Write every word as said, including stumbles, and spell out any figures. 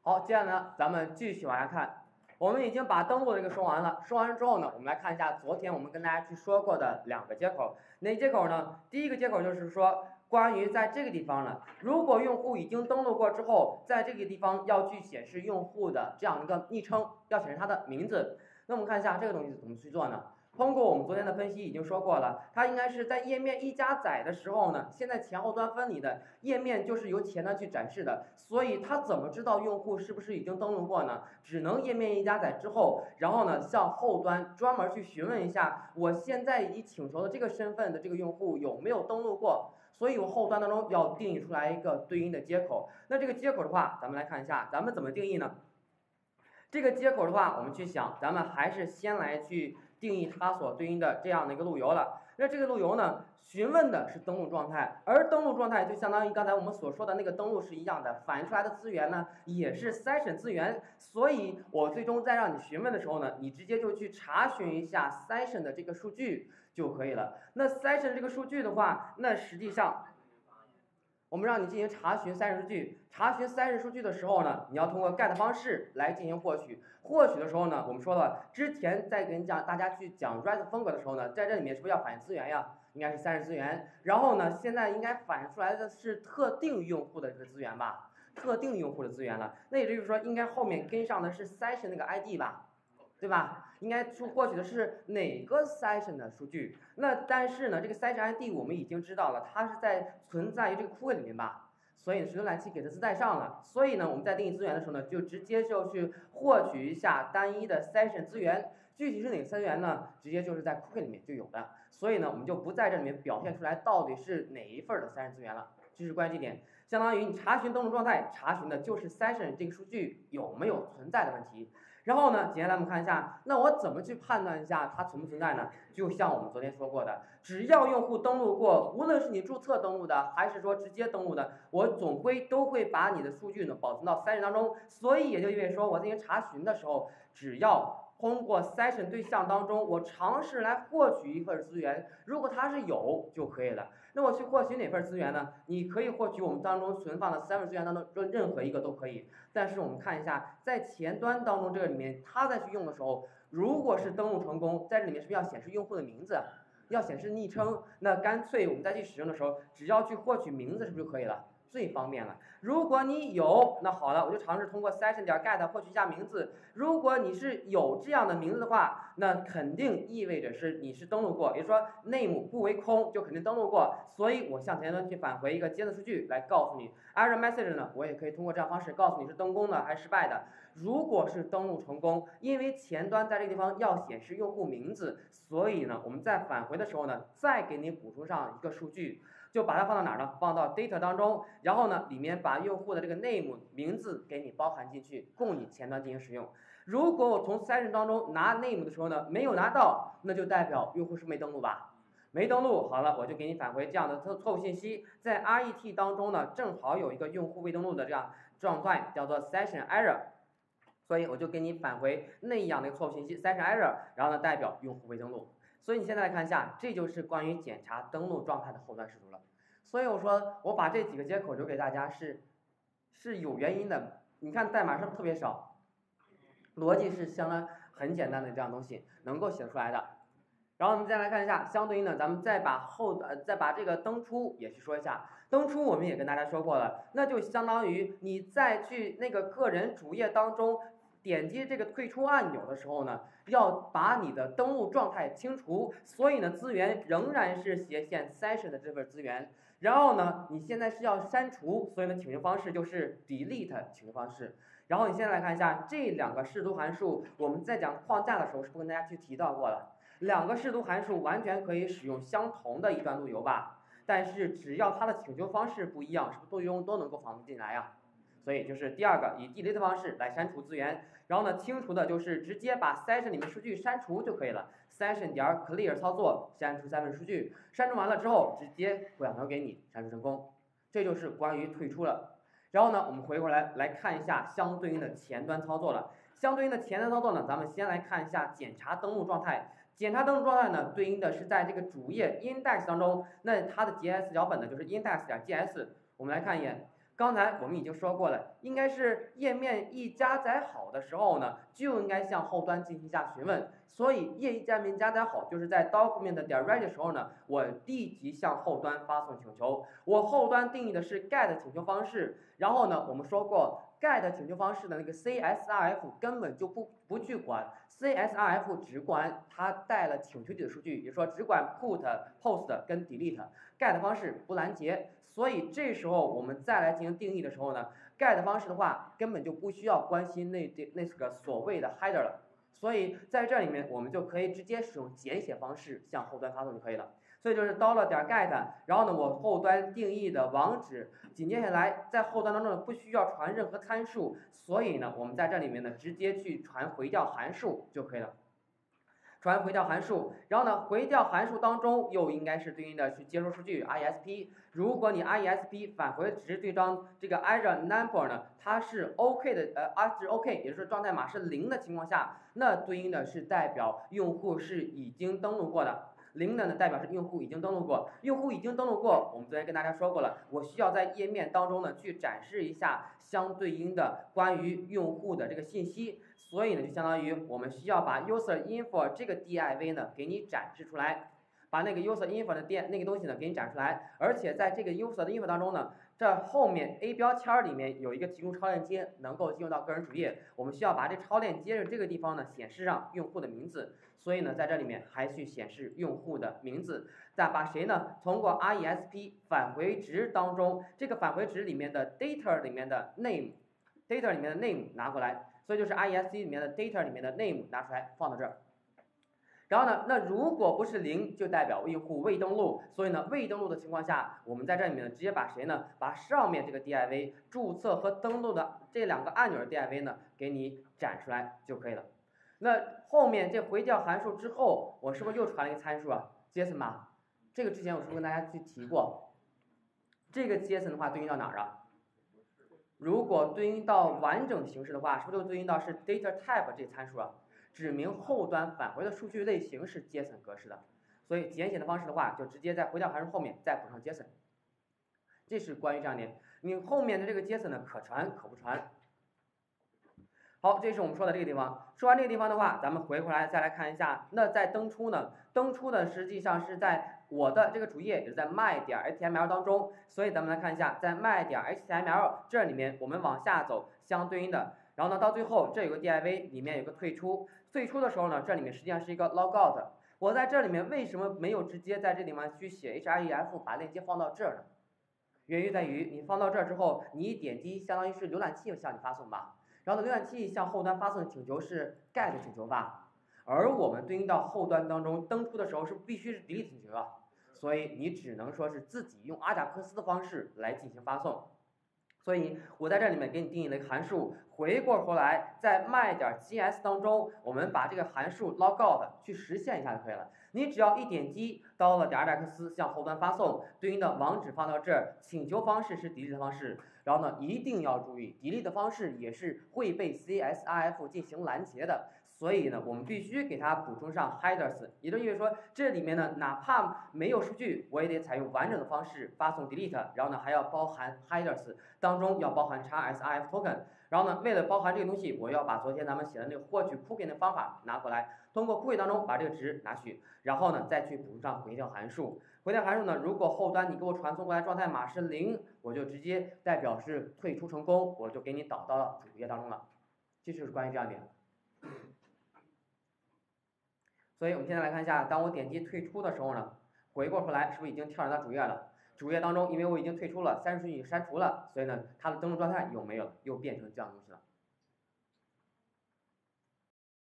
好，接下来呢，咱们继续往下看。我们已经把登录这个说完了，说完之后呢，我们来看一下昨天我们跟大家去说过的两个接口。哪接口呢？第一个接口就是说，关于在这个地方呢，如果用户已经登录过之后，在这个地方要去显示用户的这样一个昵称，要显示他的名字。那我们看一下这个东西怎么去做呢？通过我们昨天的分析已经说过了，它应该是在页面一加载的时候呢，现在前后端分离的页面就是由前端去展示的，所以它怎么知道用户是不是已经登录过呢？只能页面一加载之后，然后呢向后端专门去询问一下，我现在已请求的这个身份的这个用户有没有登录过。所以我后端当中要定义出来一个对应的接口。那这个接口的话，咱们来看一下，咱们怎么定义呢？这个接口的话，我们去想，咱们还是先来去定义它所对应的这样的一个路由了。那这个路由呢，询问的是登录状态，而登录状态就相当于刚才我们所说的那个登录是一样的，反映出来的资源呢也是session资源。所以我最终在让你询问的时候呢，你直接就去查询一下 session 的这个数据就可以了。那 session 这个数据的话，那实际上我们让你进行查询session数据，查询session数据的时候呢，你要通过 get 方式来进行获取。获取的时候呢，我们说了，之前在跟讲大家去讲 res 风格的时候呢，在这里面是不是要反映资源呀？应该是session资源。然后呢，现在应该反映出来的是特定用户的这个资源吧？特定用户的资源了。那也就是说，应该后面跟上的是 session 那个 I D 吧？对吧？应该去获取的是哪个 session 的数据？那但是呢，这个 session I D 我们已经知道了，它是在存在于这个库位里面吧？所以是浏览器给它自带上了。所以呢，我们在定义资源的时候呢，就直接就去获取一下单一的 session 资源。具体是哪个资源呢？直接就是在库位里面就有的。所以呢，我们就不在这里面表现出来到底是哪一份的 session 资源了。这是关于这点，相当于你查询登录状态，查询的就是 session 这个数据有没有存在的问题。然后呢，接下来我们看一下，那我怎么去判断一下它存不存在呢？就像我们昨天说过的，只要用户登录过，无论是你注册登录的，还是说直接登录的，我总归都会把你的数据呢保存到 session 当中。所以也就意味着说，我进行查询的时候，只要通过 session 对象当中，我尝试来获取一份资源，如果它是有就可以了。那我去获取哪份资源呢？你可以获取我们当中存放的三份资源当中任何一个都可以。但是我们看一下，在前端当中这个里面，它再去用的时候，如果是登录成功，在这里面是不是要显示用户的名字，要显示昵称？那干脆我们再去使用的时候，只要去获取名字是不是就可以了？最方便了。如果你有，那好了，我就尝试通过 session 点 get 获取一下名字。如果你是有这样的名字的话，那肯定意味着是你是登录过，也就是说 name 不为空，就肯定登录过。所以我向前端去返回一个接的数据来告诉你 error message 呢，我也可以通过这样方式告诉你是登功的还是失败的。如果是登录成功，因为前端在这个地方要显示用户名字，所以呢，我们在返回的时候呢，再给你补充上一个数据。就把它放到哪儿呢？放到 data 当中，然后呢，里面把用户的这个 name 名字给你包含进去，供你前端进行使用。如果我从 session 当中拿 name 的时候呢，没有拿到，那就代表用户是没登录吧？没登录，好了，我就给你返回这样的错误信息。在 ret 当中呢，正好有一个用户未登录的这样状态，叫做 session error， 所以我就给你返回那样的一个错误信息 session error， 然后呢代表用户未登录。所以你现在来看一下，这就是关于检查登录状态的后端视图了。所以我说我把这几个接口留给大家是是有原因的。你看代码是不是特别少？逻辑是相当很简单的这样东西能够写出来的。然后我们再来看一下，相对应的，咱们再把后呃再把这个登出也去说一下。登出我们也跟大家说过了，那就相当于你再去那个个人主页当中。点击这个退出按钮的时候呢，要把你的登录状态清除，所以呢，资源仍然是斜线 session 的这份资源。然后呢，你现在是要删除，所以呢，请求方式就是 delete 请求方式。然后你现在来看一下这两个视图函数，我们在讲框架的时候是不是跟大家去提到过了？两个视图函数完全可以使用相同的一段路由吧？但是只要它的请求方式不一样，是不是路由都能够访问进来呀？所以就是第二个，以 delete 方式来删除资源，然后呢，清除的就是直接把 session 里面数据删除就可以了。session 点 clear 操作，删除三份数据，删除完了之后，直接两条给你删除成功。这就是关于退出了。然后呢，我们回过来来看一下相对应的前端操作了。相对应的前端操作呢，咱们先来看一下检查登录状态。检查登录状态呢，对应的是在这个主页 index 当中，那它的 J S 脚本呢就是 index 点 J S。我们来看一眼。 刚才我们已经说过了，应该是页面一加载好的时候呢，就应该向后端进行一下询问。所以页面加载好，就是在 document 点 ready 的时候呢，我立即向后端发送请求。我后端定义的是 get 请求方式，然后呢，我们说过 get 请求方式的那个 C S R F 根本就不不去管 ，C S R F 只管它带了请求底的数据，也就是说只管 put、post 跟 delete。get 方式不拦截。所以这时候我们再来进行定义的时候呢 ，get 方式的话根本就不需要关心那那个所谓的 header 了。所以在这里面我们就可以直接使用简写方式向后端发送就可以了。所以就是 dollar 点 get， 然后呢我后端定义的网址，紧接下来在后端当中呢不需要传任何参数，所以呢我们在这里面呢直接去传回调函数就可以了。传回调函数，然后呢，回调函数当中又应该是对应的去接收数据 I S P。如果你 I S P 返回只是对张这个 error number 呢，它是 OK 的，呃啊是 OK， 也就是状态码是零的情况下，那对应的是代表用户是已经登录过的。零的呢代表是用户已经登录过，用户已经登录过，我们昨天跟大家说过了，我需要在页面当中呢去展示一下相对应的关于用户的这个信息。所以呢，就相当于我们需要把 user info 这个 div 呢给你展示出来，把那个 user info 的电那个东西呢给你展出来，而且在这个 user 的 info 当中呢，这后面 A 标签里面有一个提供超链接，能够进入到个人主页，我们需要把这超链接的这个地方呢显示上用户的名字，所以呢在这里面还去显示用户的名字，再把谁呢通过 I S P 返回值当中这个返回值里面的 data 里面的 name，data 里面的 name 拿过来。所以就是 I S P 里面的 data 里面的 name 拿出来放到这儿，然后呢，那如果不是零，就代表用户未登录。所以呢，未登录的情况下，我们在这里面呢，直接把谁呢？把上面这个 div 注册和登录的这两个按钮的 div 呢，给你展出来就可以了。那后面这回调函数之后，我是不是又传了一个参数啊 ？JSON 吧？这个之前我是不是跟大家去提过？这个 JSON 的话对应到哪儿啊？如果对应到完整形式的话，是不是就对应到是 data type 这参数啊？指明后端返回的数据类型是 JSON 格式的，所以简写的方式的话，就直接在回调函数后面再补上 JSON。这是关于这样的，你后面的这个 JSON 呢，可传可不传。好，这是我们说的这个地方。说完这个地方的话，咱们回过来再来看一下，那在登出呢？登出呢，实际上是在我的这个主页，也是在 my 点 H T M L 当中。所以咱们来看一下，在 my 点 H T M L 这里面，我们往下走，相对应的，然后呢，到最后这有个 div， 里面有个退出。退出的时候呢，这里面实际上是一个 logout。我在这里面为什么没有直接在这里面去写 href 把链接放到这儿呢？原因在于你放到这儿之后，你一点击，相当于是浏览器向你发送吧。然后呢，浏览器向后端发送的请求是 get 请求吧，而我们对应到后端当中登出的时候是必须是 delete 请求啊，所以你只能说是自己用阿贾克斯的方式来进行发送。所以我在这里面给你定义了一个函数，回过头来在 my 点 J S 当中，我们把这个函数 logout 去实现一下就可以了。你只要一点击到了点阿贾克斯向后端发送，对应的网址放到这儿，请求方式是 delete 的方式。然后呢，一定要注意 delete 的方式也是会被 C S R F 进行拦截的，所以呢，我们必须给它补充上 headers， 也就意味着说这里面呢，哪怕没有数据，我也得采用完整的方式发送 delete， 然后呢还要包含 headers， 当中要包含 x S R F token， 然后呢，为了包含这个东西，我要把昨天咱们写的那个获取 cookie 的方法拿过来，通过 cookie 当中把这个值拿取，然后呢再去补上回调函数。回调函数呢，如果后端你给我传送过来状态码是零，我就直接代表是退出成功，我就给你导到了主页当中了。这就是关于这样的。所以我们现在来看一下，当我点击退出的时候呢，回过头来是不是已经跳转到主页了？主页当中，因为我已经退出了，三十数据已经删除了，所以呢，它的登录状态又没有了，又变成这样东西了。